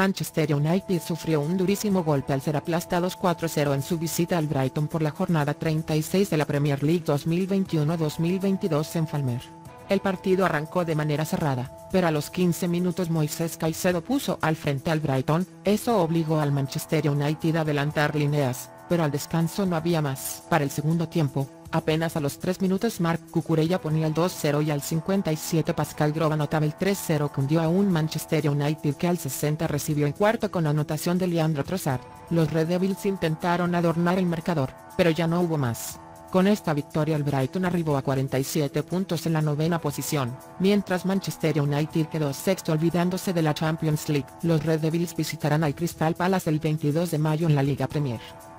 Manchester United sufrió un durísimo golpe al ser aplastados 4-0 en su visita al Brighton por la jornada 36 de la Premier League 2021-2022 en Falmer. El partido arrancó de manera cerrada, pero a los 15 minutos Moisés Caicedo puso al frente al Brighton. Eso obligó al Manchester United a adelantar líneas, pero al descanso no había más. Para el segundo tiempo, apenas a los 3 minutos Marc Cucurella ponía el 2-0 y al 57 Pascal Gross anotaba el 3-0 que hundió a un Manchester United que al 60 recibió en cuarto con anotación de Leandro Trossard. Los Red Devils intentaron adornar el marcador, pero ya no hubo más. Con esta victoria el Brighton arribó a 47 puntos en la novena posición, mientras Manchester United quedó sexto olvidándose de la Champions League. Los Red Devils visitarán al Crystal Palace el 22 de mayo en la Liga Premier.